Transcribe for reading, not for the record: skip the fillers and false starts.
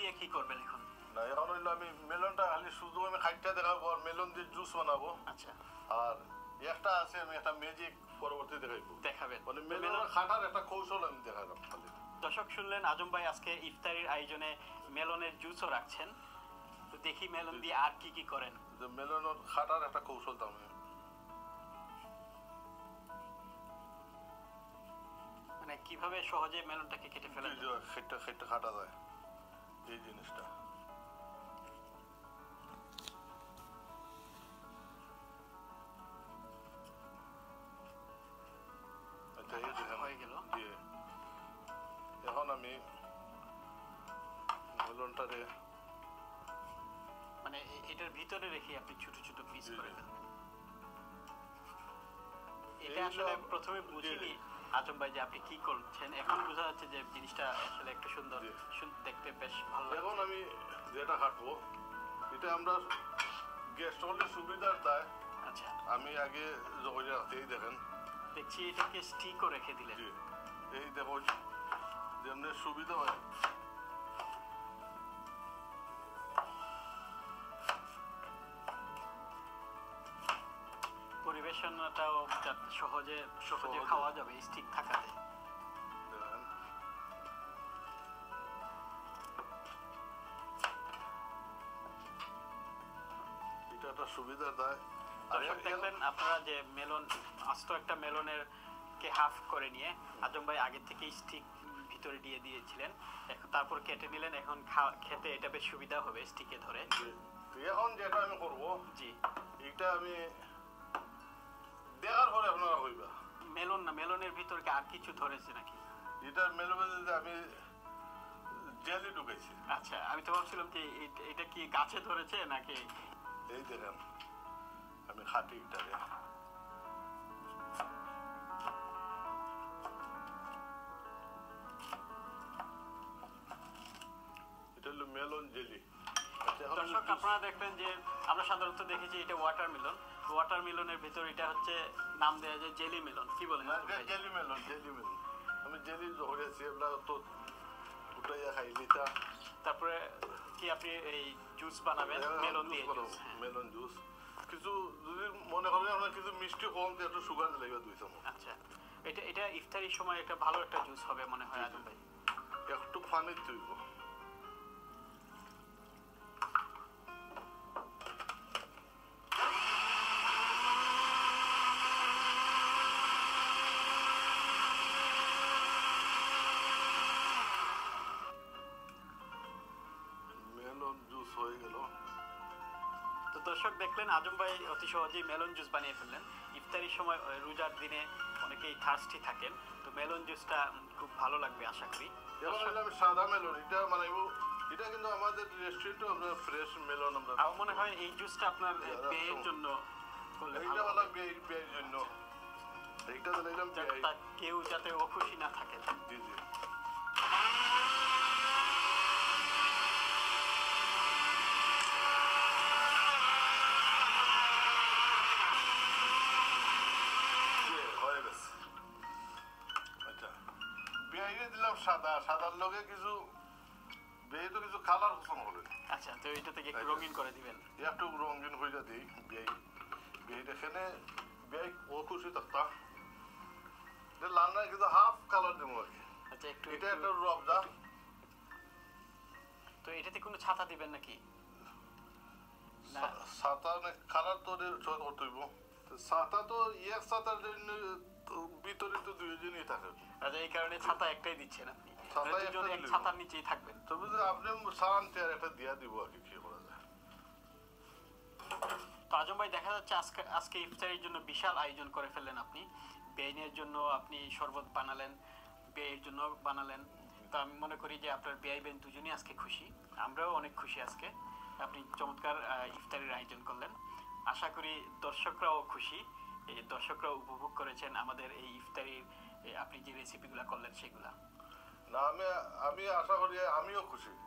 দিয়ে কি করবেন এখন? না এখন হইলো আমি মেলনটা খালি শুধু আমি খাইটা দেখাবো আর মেলন দিয়ে জুস বানাবো। আচ্ছা, আর একটা আছে আমি একটা ম্যাজিক পরবর্তী দেখাইবো, দেখাবেন মানে মেলনের খাটার একটা কৌশল আমি দেখালাম খালি। দর্শক শুনলেন আজম ভাই আজকে ইফতারির আয়োজনে মেলনের জুসও রাখছেন, তো দেখি মেলন দিয়ে আর কি কি করেন। যে মেলনের খাটার একটা কৌশল তো আমি মানে কিভাবে সহজে মেলনটাকে কেটে ফেলা যায়। খেটে খাটা যায় এই জিনিসটা। হয়ে গেল। এখন আমি মেলনটারে মানে এটার ভিতরে রেখে আপনি ছোট ছোট পিস করে ফেলবেন। এটা আসলে প্রথমে বুঝিনি আজম ভাই যে আপনি কি করছেন, এখন বোঝা যাচ্ছে যে জিনিসটা আসলে একটু সুন্দর, দেখতে বেশ ভালো লাগে। এখন আমি যেটা কাটবো এটা আমরা গ্যাস হলে সুবিধার দেয়। আচ্ছা, আমি আগে যখন রাখতেই দেখেন দেখছি এটাকে স্টিকও রেখে দিলেন। এই দেখো যেমনি সুবিধা হয়। পরিবেশনটাও যাতে সহজে খাওয়া যাবে স্টিক থাকাতে। এটা একটা সুবিধা দেয়। দর্শক দেখবেন আপনারা যে মেলন, আস্ত একটা মেলনের কে হাফ করে নিয়ে আজম ভাই আগে থেকেই স্টিক ভিতরে দিয়ে দিয়েছিলেন, তারপর কেটে নিলেন। এখন খেতে এটা বেশ সুবিধা হবে স্টিকে ধরে। এখন যেটা আমি করবো, জি এটা আমি দেখার পরে আপনারা হইবা। মেলন না, মেলনের ভিতরে কি আর কিছু ধরেছে নাকি? এটা মেলনে আমি জেলি ঢুকেছি। আচ্ছা, আমি তো ভাবছিলাম যে এটা কি গাছে ধরেছে নাকি। এই দেখেন আমি খাটি ইটারে এটা হলো মেলন জেলি। দর্শক আপনারা দেখবেন যে আমরা সাধারণত দেখেছি এটা ওয়াটারমেলন, ওয়াটারমেলনের ভিতর এটা হচ্ছে নাম দেয়া যায় জেলি মেলন। কি বলেন? Jelly melon, jelly melon. আমি জেলি ধরেছি আমরা তো উঠাইয়া খাইলি তা। তারপরে কি আপনি এই জুস বানাবেন মেলন দিয়ে? মেলন জুস কিছু যদি মনে করেন আপনার কিছু মিষ্টি কম দিয়ে একটু সুগার লাগবে 2 চামচ। আচ্ছা, এটা ইফতারির সময় একটা ভালো একটা জুস হবে মনে হয় আজম ভাই। একটু পানি তুইব। দর্শক দেখলেন আজম ভাই অতি সহজেই মেলন জুস বানিয়ে ফেললেন। ইফতারির সময় রোজার দিনে অনেকেই থার্স্টি থাকেন, তো মেলন জুসটা খুব ভালো লাগবে আশা করি। সাদা মেলন এটা মানে এটা কিন্তু আমাদের রেস্টুরেন্টে আমরা ফ্রেশ মেলন আমরা। আমার মনে হয় এই জুসটা আপনার পেয়ের জন্য করলে এইটা ভালো পেয়ের জন্য। এইটা দিলাম কেউ যাতে অখুশি না থাকে। জি জি। সাদার লগে কিছু বেয়ে তো কিছু কালার পছন্দ হবে। আচ্ছা, তো এটা থেকে একটু রঙিন করে দিবেন। একটু রঙিন হইয়া দিই বেয়ে বেয়ে এখানে বেয়ে ও খুশি থাকতা লাল না কিন্তু হাফ কালার দেবো আর কি। আচ্ছা, একটু এটা একটা রবজা। তো এটাতে কোনো ছাতা দিবেন নাকি? ছাতা কালার তো করতে হইব। ছাতা তো এক ছাতার জন্য ভিতরে তো 2 জনই থাকে। আচ্ছা, এই কারণে ছাতা একটাই দিচ্ছেন আপনি, এক ছাতার নিচেই থাকবেন। তবে আপনি সারান্তে আর একটা দিয়া দিব আর কি করা যায়। তো আজম ভাই দেখা যাচ্ছে আজকে ইফতারির জন্য বিশাল আয়োজন করে ফেললেন আপনি। বেইনের জন্য আপনি শরবত বানালেন, বেয়ের জন্য বানালেন। তো আমি মনে করি যে আপনার বেয়াই বেন দুজনই আজকে খুশি, আমরাও অনেক খুশি আজকে। আপনি চমৎকার ইফতারির আয়োজন করলেন। আশা করি দর্শকরাও খুশি, এই দর্শকরাও উপভোগ করেছেন আমাদের এই ইফতারির আপনি যে রেসিপিগুলো করলেন সেগুলা। না আমি আশা করি আমিও খুশি।